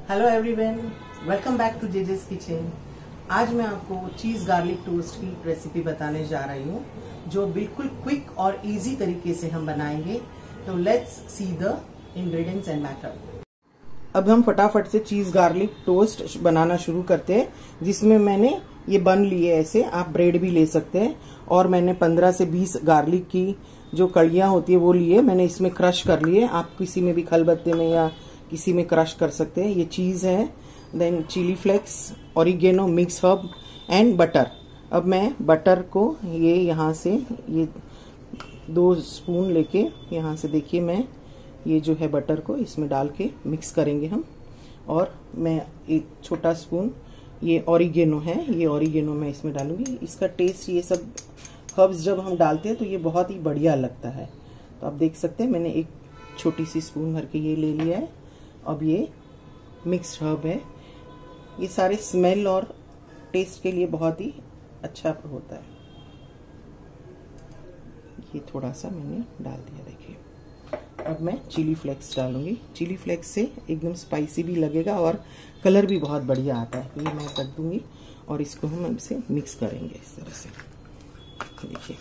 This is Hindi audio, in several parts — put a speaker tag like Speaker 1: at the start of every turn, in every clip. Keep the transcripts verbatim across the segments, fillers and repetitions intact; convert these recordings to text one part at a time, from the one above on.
Speaker 1: Hello everyone, welcome back to JJ's kitchen. आज मैं आपको चीज गार्लिक टोस्ट की रेसिपी बताने जा रही हूँ जो बिल्कुल क्विक और इजी तरीके से हम बनाएंगे। तो let's see the ingredients and method. अब हम फटाफट से चीज गार्लिक टोस्ट बनाना शुरू करते हैं, जिसमें मैंने ये बन लिए ऐसे, आप ब्रेड भी ले सकते हैं। और मैंने पंद्रह से बीस गार्लिक की जो कड़ियां होती है वो लिए, मैंने इसमें क्रश कर लिए। आप किसी में भी खलबत्ते में या किसी में क्रश कर सकते हैं। ये चीज है, then chilli flakes, oregano, mix herb and butter. अब मैं बटर को ये यहाँ से ये दो स्पून लेके यहाँ से देखिए, मैं ये जो है बटर को इसमें डाल के मिक्स करेंगे हम। और मैं एक छोटा स्पून ये ऑरिगेनो है, ये ऑरिगेनो मैं इसमें डालूंगी। इसका टेस्ट, ये सब हर्ब्स जब हम डालते हैं तो ये बहुत ही बढ़िया लगता है। तो आप देख सकते हैं मैंने एक छोटी सी स्पून भर के ये ले लिया है। अब ये मिक्स्ड हर्ब है, ये सारे स्मेल और टेस्ट के लिए बहुत ही अच्छा होता है। ये थोड़ा सा मैंने डाल दिया, देखिए। अब मैं चिली फ्लेक्स डालूंगी। चिली फ्लेक्स से एकदम स्पाइसी भी लगेगा और कलर भी बहुत बढ़िया आता है। ये मैं कर दूंगी और इसको हम इसे मिक्स करेंगे इस तरह से, देखिए।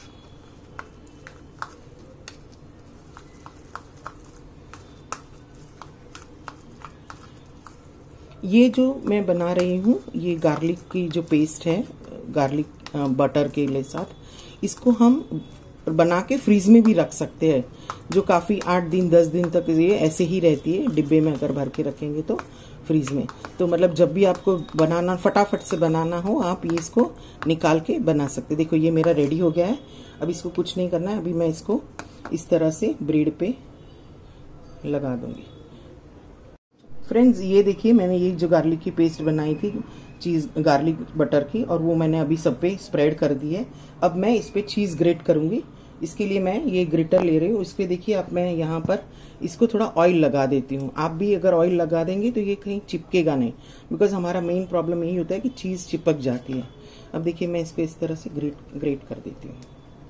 Speaker 1: ये जो मैं बना रही हूँ, ये गार्लिक की जो पेस्ट है, गार्लिक बटर के साथ, इसको हम बना के फ्रीज में भी रख सकते हैं, जो काफी आठ दिन दस दिन तक ये ऐसे ही रहती है। डिब्बे में अगर भर के रखेंगे तो फ्रीज में, तो मतलब जब भी आपको बनाना, फटाफट से बनाना हो, आप ये इसको निकाल के बना सकते। देखो ये मेरा रेडी हो गया है। अब इसको कुछ नहीं करना है, अभी मैं इसको इस तरह से ब्रेड पे लगा दूंगी। फ्रेंड्स, ये देखिए मैंने ये जो गार्लिक की पेस्ट बनाई थी चीज गार्लिक बटर की, और वो मैंने अभी सब पे स्प्रेड कर दी है। अब मैं इस पे चीज ग्रेट करूंगी। इसके लिए मैं ये ग्रेटर ले रही हूँ। इसके देखिए, अब मैं यहाँ पर इसको थोड़ा ऑयल लगा देती हूँ। आप भी अगर ऑयल लगा देंगे तो ये कहीं चिपकेगा नहीं, बिकॉज हमारा मेन प्रॉब्लम यही होता है कि चीज चिपक जाती है। अब देखिए मैं इसको इस तरह से ग्रेट ग्रेट कर देती हूँ।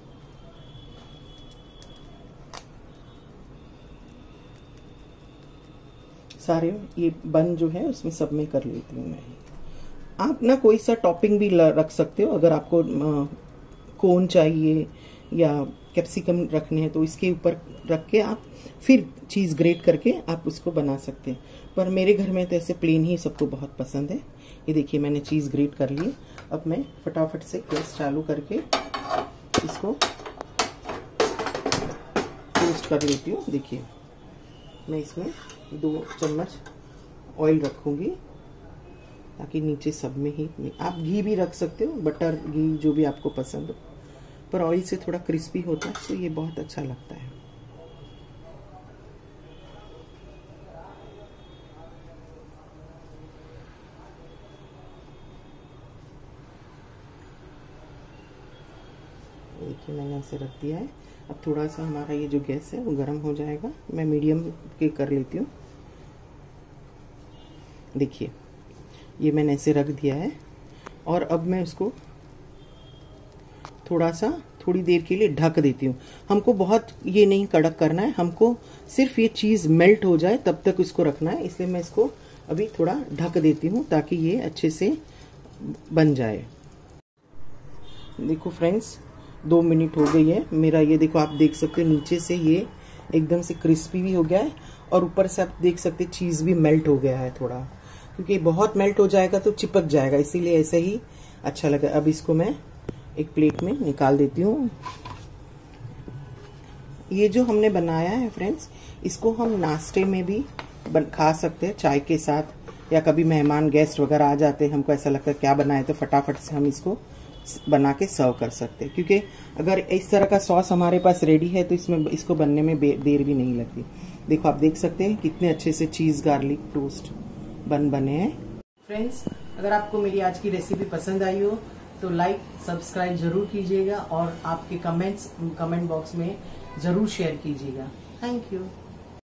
Speaker 1: सारे ये बन जो है उसमें सब में कर लेती हूँ मैं। आप ना कोई सा टॉपिंग भी रख सकते हो, अगर आपको कोन चाहिए या कैप्सिकम रखने हैं तो इसके ऊपर रख के आप फिर चीज ग्रेट करके आप उसको बना सकते हैं। पर मेरे घर में तो ऐसे प्लेन ही सबको बहुत पसंद है। ये देखिए मैंने चीज ग्रेट कर ली। अब मैं फटाफट से गैस चालू करके इसको टोस्ट कर लेती हूँ। देखिए मैं इसमें दो चम्मच ऑयल रखूंगी ताकि नीचे सब में ही, आप घी भी रख सकते हो, बटर घी जो भी आपको पसंद हो, पर ऑयल से थोड़ा क्रिस्पी होता है तो ये बहुत अच्छा लगता है। देखिए मैंने ऐसे रख दिया है। अब थोड़ा सा हमारा ये जो गैस है वो गर्म हो जाएगा। मैं मीडियम के कर लेती हूँ। देखिए ये मैंने ऐसे रख दिया है और अब मैं इसको थोड़ा सा थोड़ी देर के लिए ढक देती हूँ। हमको बहुत ये नहीं कड़क करना है, हमको सिर्फ ये चीज मेल्ट हो जाए तब तक इसको रखना है। इसलिए मैं इसको अभी थोड़ा ढक देती हूँ ताकि ये अच्छे से बन जाए। देखो फ्रेंड्स, दो मिनट हो गई है मेरा। ये देखो आप देख सकते हो नीचे से ये एकदम से क्रिस्पी भी हो गया है और ऊपर से आप देख सकते चीज भी मेल्ट हो गया है थोड़ा, क्योंकि बहुत मेल्ट हो जाएगा तो चिपक जाएगा, इसीलिए ऐसे ही अच्छा लगा। अब इसको मैं एक प्लेट में निकाल देती हूँ। ये जो हमने बनाया है फ्रेंड्स, इसको हम नाश्ते में भी खा सकते हैं, चाय के साथ, या कभी मेहमान गेस्ट वगैरह आ जाते हैं, हमको ऐसा लगता है क्या बनाए, तो फटाफट से हम इसको बना के सर्व कर सकते हैं। क्योंकि अगर इस तरह का सॉस हमारे पास रेडी है तो इसमें इसको बनने में देर भी नहीं लगती। देखो आप देख सकते हैं कितने अच्छे से चीज गार्लिक टोस्ट बन बने हैं। फ्रेंड्स, अगर आपको मेरी आज की रेसिपी पसंद आई हो तो लाइक सब्सक्राइब जरूर कीजिएगा और आपके कमेंट्स कमेंट बॉक्स में जरूर शेयर कीजिएगा। Thank you.